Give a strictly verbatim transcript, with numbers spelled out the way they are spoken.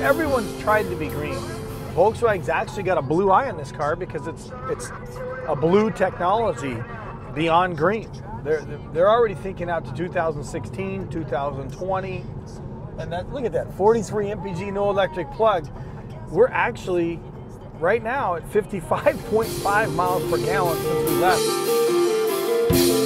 everyone's tried to be green. Volkswagen's actually got a blue eye on this car because it's it's a blue technology beyond green. They're they're already thinking out to two thousand sixteen, two thousand twenty, and that look at that forty-three M P G no electric plug. We're actually right now at fifty-five point five miles per gallon since we left.